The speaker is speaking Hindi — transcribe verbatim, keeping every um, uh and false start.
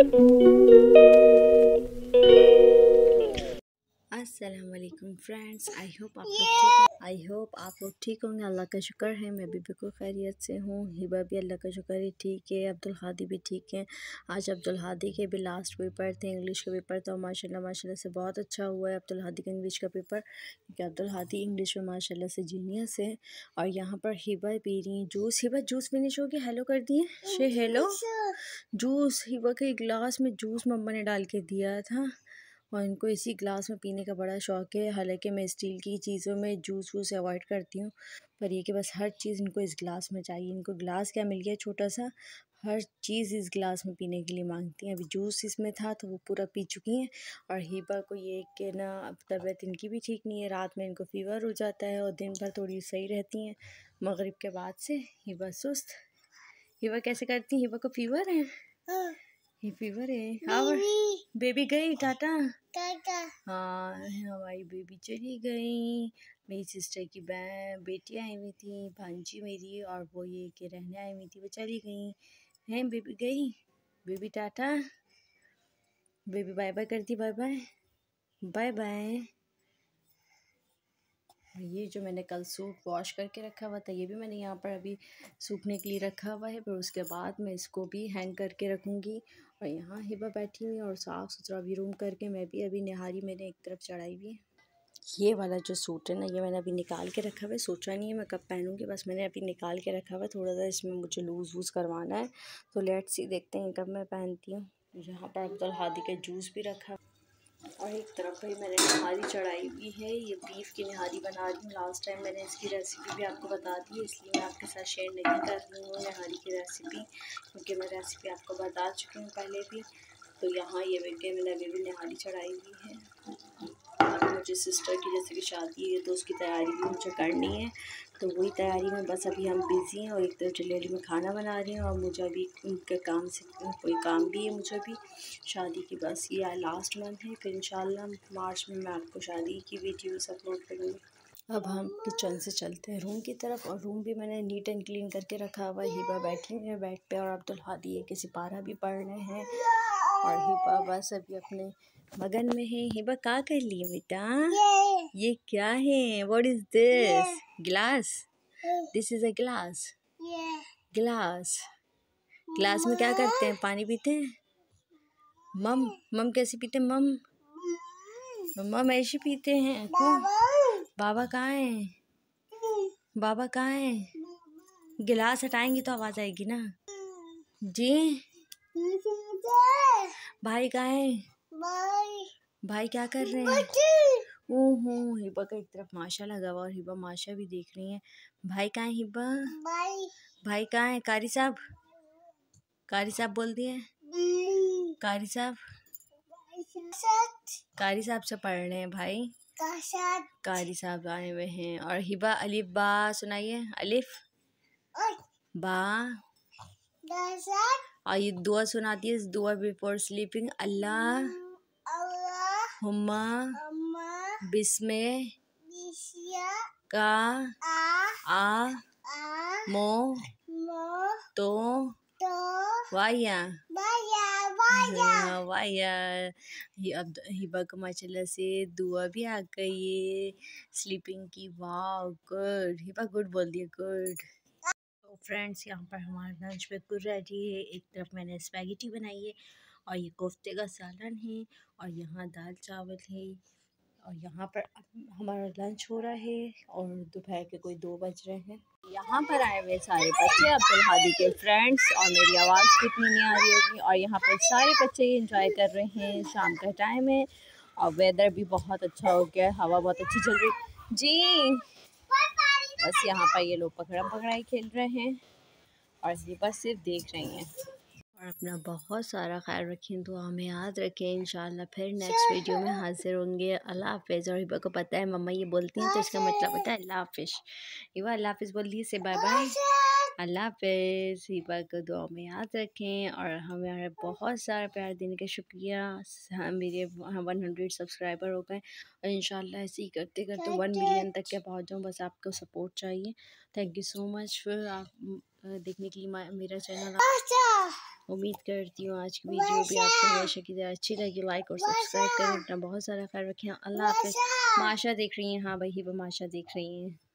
अस्सलाम वालेकुम फ्रेंड्स, आई होप आप लोग ठीक हो आई होप आप लोग ठीक होंगे। अल्लाह का शुक्र है मैं भी बिल्कुल खैरियत से हूँ। हिबा भी अल्लाह का शुक्र है ठीक है। अब्दुल हादी भी ठीक है। आज अब्दुल हादी के भी लास्ट पेपर थे, इंग्लिश का पेपर था। माशाल्लाह माशाल्लाह से बहुत अच्छा हुआ है अब्दुल हादी का इंग्लिश का पेपर, क्योंकि अब्दुल हादी इंग्लिश में माशाल्लाह से जीनियस है। और यहाँ पर हिबा पी रही जूस। हिबा जूस फिनिश हो गया, हेलो कर दिए शे हेलो। जूस हिबा के गिलास में जूस मम्मा ने डाल के दिया था और इनको इसी ग्लास में पीने का बड़ा शौक़ है। हालांकि मैं स्टील की चीज़ों में जूस वूस अवॉइड करती हूँ, पर ये कि बस हर चीज़ इनको इस गिलास में चाहिए। इनको गिलास क्या मिल गया छोटा सा, हर चीज़ इस गिलास में पीने के लिए मांगती हैं। अभी जूस इसमें था तो वो पूरा पी चुकी हैं। और हिबा को ये कि ना अब तबीयत इनकी भी ठीक नहीं है, रात में इनको फ़ीवर हो जाता है और दिन भर थोड़ी सही रहती हैं। मगरिब के बाद से हिबा सुस्त। हिबा कैसे करती हैं? हिबा को फ़ीवर है, ये फीवर है। हाँ बेबी गई टाटा टाटा। हाँ हमारी बेबी चली गई। मेरी सिस्टर की बहन बेटी आई हुई थी, भांजी मेरी, और वो ये के रहने आई हुई थी, वो चली गई हैं। बेबी गई, baby tata, baby bye bye करती, बाय बाय बाय बाय। ये जो मैंने कल सूट वॉश करके रखा हुआ था, ये भी मैंने यहाँ पर अभी सूखने के लिए रखा हुआ है, पर उसके बाद मैं इसको भी हैंग करके रखूँगी। और यहाँ हिबा बैठी हुई है और साफ़ सुथरा भी रूम करके मैं भी अभी निहारी मैंने एक तरफ चढ़ाई हुई है। ये वाला जो सूट है ना, ये मैंने अभी निकाल के रखा हुआ है। सोचा नहीं है मैं कब पहनूँगी, बस मैंने अभी निकाल के रखा हुआ है। थोड़ा सा इसमें मुझे लूज़ वूज़ करवाना है, तो लेट्स सी देखते हैं कब मैं पहनती हूँ। यहाँ पर अब्दुल हादी का जूस भी रखा और एक तरफ भाई मैंने निहारी चढ़ाई हुई है। ये बीफ की निहारी बना रही हूँ। लास्ट टाइम मैंने इसकी रेसिपी भी आपको बता दी है, इसलिए मैं आपके साथ शेयर नहीं कर रही हूँ निहारी की रेसिपी, क्योंकि मैं रेसिपी आपको बता चुकी हूँ पहले भी। तो यहाँ ये बेटे मैंने अभी भी निहारी चढ़ाई हुई है। मुझे सिस्टर की जैसे कि शादी है तो उसकी तैयारी भी मुझे करनी है, तो वही तैयारी में बस अभी हम बिज़ी हैं। और एक तरफ जल्दी में खाना बना रही हूँ और मुझे अभी उनके काम से कोई काम भी है मुझे भी शादी की। बस ये लास्ट मंथ है, फिर इंशाल्लाह मार्च में मैं आपको शादी की वीडियोस अपलोड करूँगी। अब हम किचन से चलते हैं रूम की तरफ, और रूम भी मैंने नीट एंड क्लीन करके रखा हुआ है। हिबा बैठी हुई है बेड पे और अब्दुल हादी है कि सिपारा भी पढ़ रहे हैं, और हिबा बस अभी अपने मगन में है। हिबा क्या कर लिए बेटा? ये क्या है? What is this? Glass? This is a glass. Glass glass में क्या करते हैं? पानी पीते हैं। मम मम कैसे पीते हैं? मम मम ऐसे पीते हैं। बाबा कहाँ है? बाबा कहाँ है? गिलास हटाएंगी तो आवाज़ आएगी ना जी। भाई कहाँ है? भाई भाई क्या कर रहे हैं? ओहो हिबा का एक तरफ माशा लगा हुआ और हिबा माशा भी देख रही है। भाई कहाँ है हिबा? भाई भाई कहाँ है? कारी साहब कारी साहब बोल दिए। कारी साहब कारी साहब से पढ़ रहे हैं भाई। कारी साहब आए हुए हैं। और हिबा अलिफ बा सुनाइए। अलिफ बा, और ये दुआ सुनाती है। दुआ बिफोर स्लीपिंग। अल्लाह हुम्मा बिस्मे का आ मो तो वाया वाया। ये अब हिबा को माशाल्लाह से दुआ भी आ गई है स्लीपिंग की। वाह गुड हिबा, गुड बोल दिया, गुड। तो फ्रेंड्स यहाँ पर हमारा लंच बिल्कुल रेडी है। एक तरफ मैंने स्पैगेटी बनाई है और ये कोफ्ते का सालन है, और यहाँ दाल चावल है, और यहाँ पर हमारा लंच हो रहा है और दोपहर के कोई दो बज रहे हैं। यहाँ पर आए हुए सारे बच्चे अब्दुल हादी के फ्रेंड्स, और मेरी आवाज़ कितनी नहीं आ रही होगी। और यहाँ पर सारे बच्चे एंजॉय कर रहे हैं। शाम का टाइम है और वेदर भी बहुत अच्छा हो गया है, हवा बहुत अच्छी चल रही जी। बस यहाँ पर ये लोग पकड़म पकड़ाई खेल रहे हैं और ये बस सिर्फ देख रही हैं। और अपना बहुत सारा ख्याल रखें, दुआ में याद रखें। इंशाल्लाह फिर नेक्स्ट वीडियो में हाजिर होंगे। अल्लाह हाफिज़। और हिबा को पता है मम्मा ये बोलती हैं तो इसका मतलब होता है अल्लाह हाफिज़। हिबा अल्लाह हाफिज़ बोल दिए से बाय बाय। अल्लाह हाफिज़। हिबा को दुआ में याद रखें और हमारा बहुत सारा प्यार देने का शुक्रिया। हाँ मेरे वन हंड्रेड सब्सक्राइबर हो गए और इंशाल्लाह ऐसे ही करते करते वन मिलियन तक के पहुँच जाऊँ। बस आपको सपोर्ट चाहिए। थैंक यू सो मच फिर आप देखने के लिए मेरा चैनल। उम्मीद करती हूँ आज की वीडियो भी आपको हमेशा की तरह अच्छी लगी। लाइक और सब्सक्राइब करें। अपना बहुत सारा ख्याल रखें। अल्लाह हाफ़िज़। माशा देख रही हैं? हाँ भाई हिबा माशा देख रही हैं।